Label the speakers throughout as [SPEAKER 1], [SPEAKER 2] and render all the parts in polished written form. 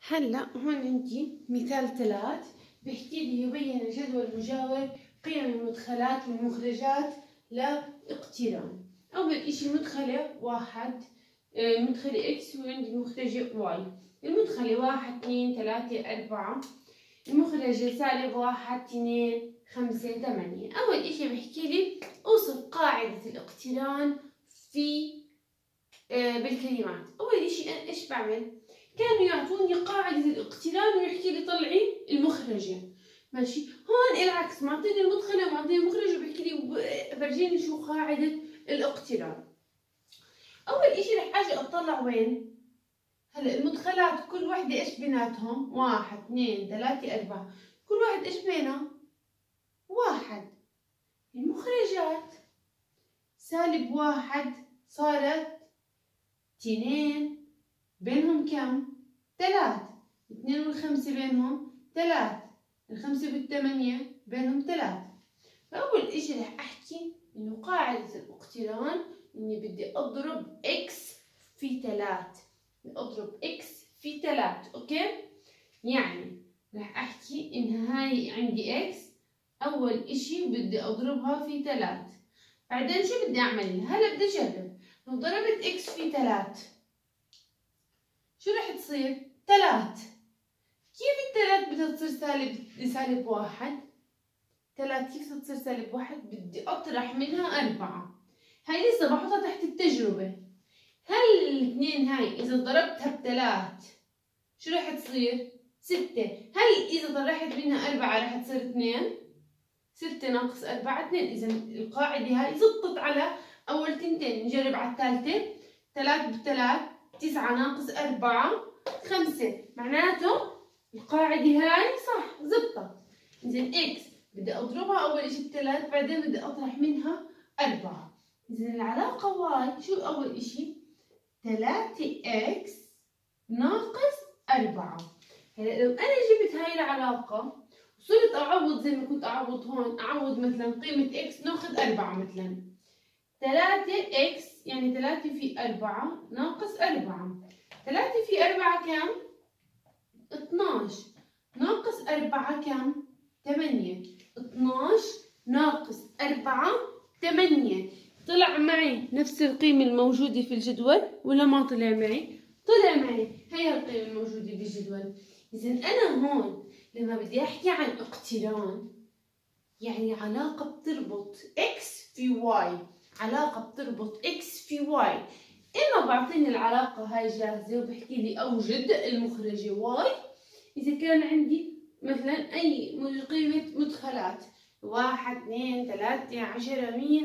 [SPEAKER 1] هلا هون عندي مثال 3 بيحكي لي يبين جدول مجاور قيم المدخلات والمخرجات لاقتران. أول إشي مدخلة 1 مدخلة إكس وعندي مخرجة واي. المدخلة 1 2 3 4، المخرجة -1 2 5 8. أول إشي بيحكي لي أوصف قاعدة الاقتران في بالكلمات. أول إشي إيش بعمل؟ كانوا يعطوني قاعدة الاقتران ويحكي لي طلعي المخرجة، ماشي. هون العكس، معطيني المدخلة ومعطيني المخرجة وبيحكي لي فرجيني شو قاعدة الاقتران. أول إشي رح أجي أطلع وين؟ هلا المدخلات كل وحدة إيش بيناتهم؟ 1 2 3 4، كل واحد إيش بينه؟ 1. المخرجات -1 صارت 2، بينهم كم؟ 3. 2 و5 بينهم 3، 5 و8 بينهم 3. فأول إشي رح أحكي إنه قاعدة الاقتران إني بدي أضرب إكس في 3، أضرب إكس في 3، أوكي؟ يعني رح أحكي إن هاي عندي إكس، أول إشي بدي أضربها في 3. بعدين شو بدي أعمل؟ هلا بدي أجرب. لو ضربت إكس في 3 شو رح تصير؟ 3. كيف ال3 بدها تصير -1؟ 3 كيف بدها تصير -1؟ بدي أطرح منها 4. هاي لسه بحطها تحت التجربة. هل الاثنين هاي إذا ضربتها ب3 شو رح تصير؟ 6. هل إذا طرحت منها 4 رح تصير 2؟ 6 ناقص 4 2. إذا القاعدة هاي زبطت على أول تنتين. نجرب على الثالثة. 3 ب3 9 ناقص 4 5، معناته القاعدة هاي صح زبطت. إذا إكس بدي أضربها أول إشي ب3، بعدين بدي أطرح منها 4. إذا العلاقة واي شو أول إشي؟ 3 إكس ناقص 4. هلا لو أنا جبت هاي العلاقة وصرت أعوض زي ما كنت أعوض هون، أعوض مثلا قيمة إكس ناخذ 4 مثلا. 3 إكس يعني 3 في 4 ناقص 4. 3 في 4 كم؟ 12 ناقص 4 كم؟ 8. 12 ناقص 4 8. طلع معي نفس القيمة الموجودة في الجدول ولا ما طلع معي؟ طلع معي. هي القيمة الموجودة بالجدول. إذا أنا هون لما بدي أحكي عن اقتران يعني علاقة بتربط إكس في واي، علاقة بتربط إكس في واي. إما بعطيني العلاقة هاي جاهزة وبحكي لي أوجد المخرجة واي إذا كان عندي مثلا أي قيمة مدخلات 1 2 3 10 100،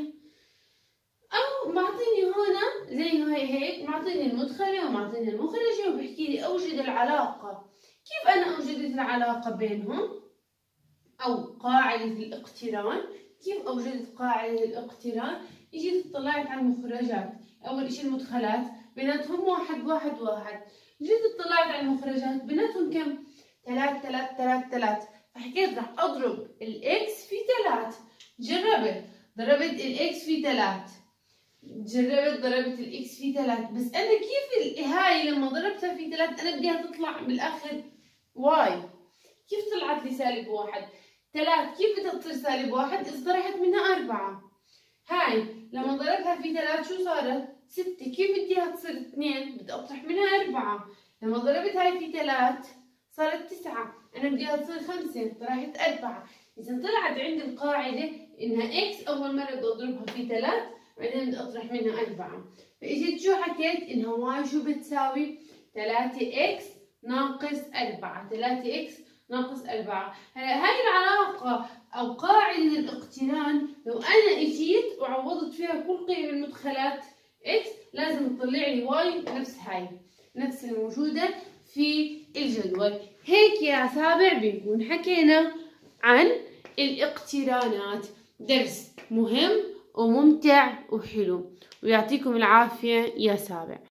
[SPEAKER 1] أو معطيني هنا زي هاي هيك معطيني المدخلة ومعطيني المخرجة وبحكي لي أوجد العلاقة. كيف أنا أوجدت العلاقة بينهم؟ أو قاعدة الاقتران. كيف أوجدت قاعدة الاقتران؟ جيت طلعت على المخرجات. أول إشي المدخلات بيناتهم 1 1 1. جيت طلعت على المخرجات بيناتهم كم؟ 3 3 3 3. فحكيت رح أضرب الإكس في 3. جربت ضربت الإكس في 3. جربت ضربت الإكس في 3. بس أنا كيف هاي لما ضربتها في 3 أنا بديها تطلع بالآخر واي. كيف طلعت لي -1؟ 3 كيف بدها تصير -1 إذا طرحت منها 4؟ هاي لما ضربتها في 3 شو صارت؟ 6. كيف بدي اياها تصير 2؟ بدي اطرح منها 4. لما ضربت هاي في 3 صارت 9. انا بدي اياها تصير 5، طرحت 4. اذا طلعت عندي القاعده انها اكس اول مره بدي اضربها في 3 بعدين بدي اطرح منها 4. فاجيت شو حكيت؟ انها واي شو بتساوي؟ 3 اكس ناقص 4. 3 اكس ناقص 4. هلا هاي العلاقة أو قاعدة الاقتران لو أنا إجيت وعوضت فيها كل قيم المدخلات إكس لازم تطلع لي واي نفس هاي، نفس الموجودة في الجدول. هيك يا سابع بنكون حكينا عن الاقترانات. درس مهم وممتع وحلو، ويعطيكم العافية يا سابع.